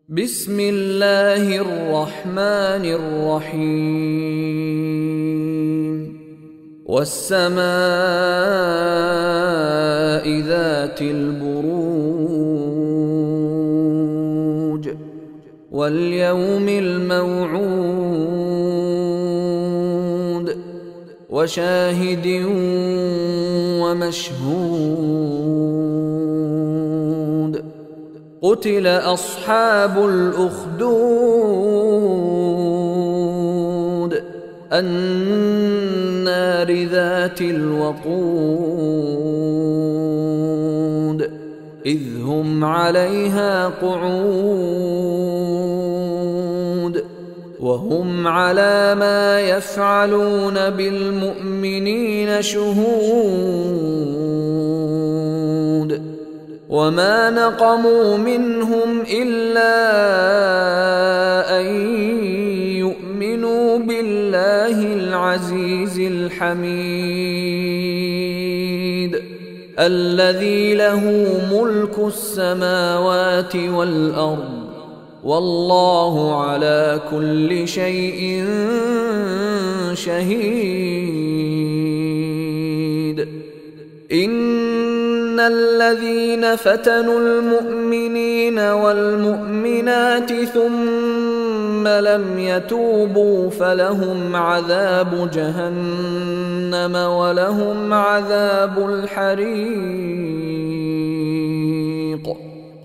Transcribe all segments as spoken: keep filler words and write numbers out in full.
بسم الله الرحمن الرحيم والسماء ذات البروج واليوم الموعود وشاهد ومشهود قتل أصحاب الأخدود النار ذات الوقود إذ هم عليها قعود وهم على ما يفعلون بالمؤمنين شهود وما نقموا منهم إلا أن يؤمنوا بالله العزيز الحميد الذي له ملك السماوات والأرض والله على كل شيء شهيد. إن الذين فتنوا المؤمنين والمؤمنات ثم لم يتوبوا فلهم عذاب جهنم ولهم عذاب الحريق.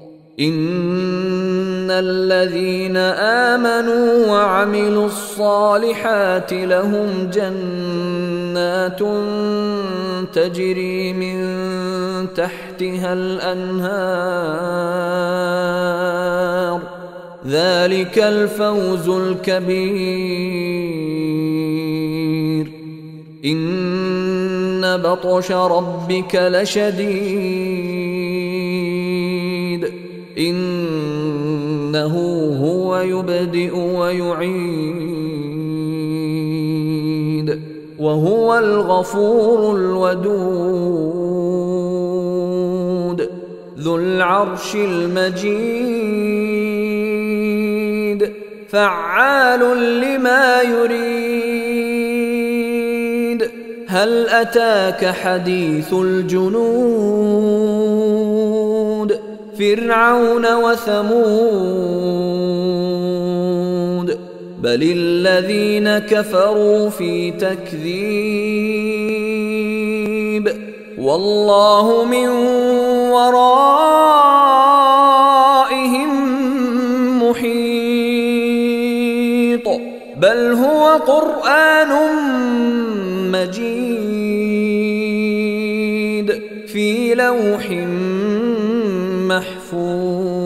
إن الذين آمنوا وعملوا الصالحات لهم جنات تجري من تحتها الأنهار ذلك الفوز الكبير. إن بطش ربك لشديد إنه هو يبدئ ويعيد وهو الغفور الودود ذو العرش المجيد فعال لما يريد. هل أتاك حديث الجنود فرعون وثمود بل الذين كفروا في تكذيب والله من ورائهم محيط بل هو قرآن مجيد في لوح محفوظ.